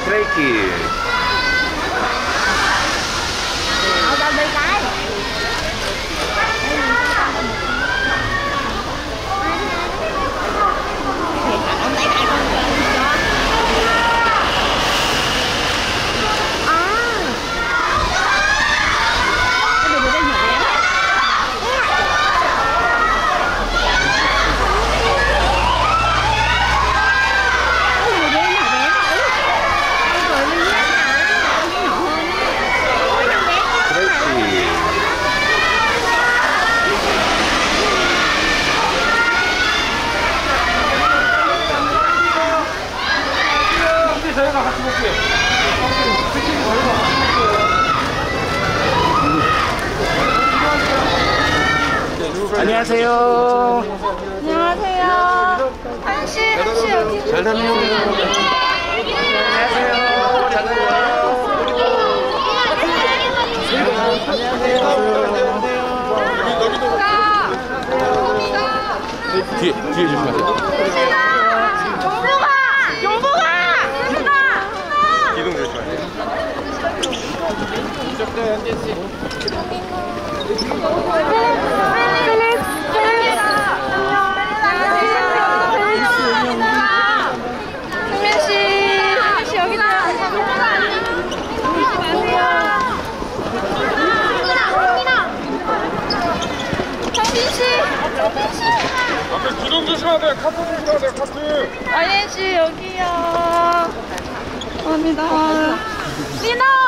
트레이키. Đâu đi cái. Ông tay cái con cho. 저희가 같이 볼게요. 안녕하세요. 안녕하세요. 한시 여기. 잘 다녀요. 안녕하세요. 잘 다녀요. 뒤에 주시면 기둥 조심하세요. 이쪽도 현재씨. 승민씨 여기다. 앞에 기둥 조심해야 돼요. 카트 조심해야 돼요. 카트. 아이엔씨 여기요. 감사합니다. 리나.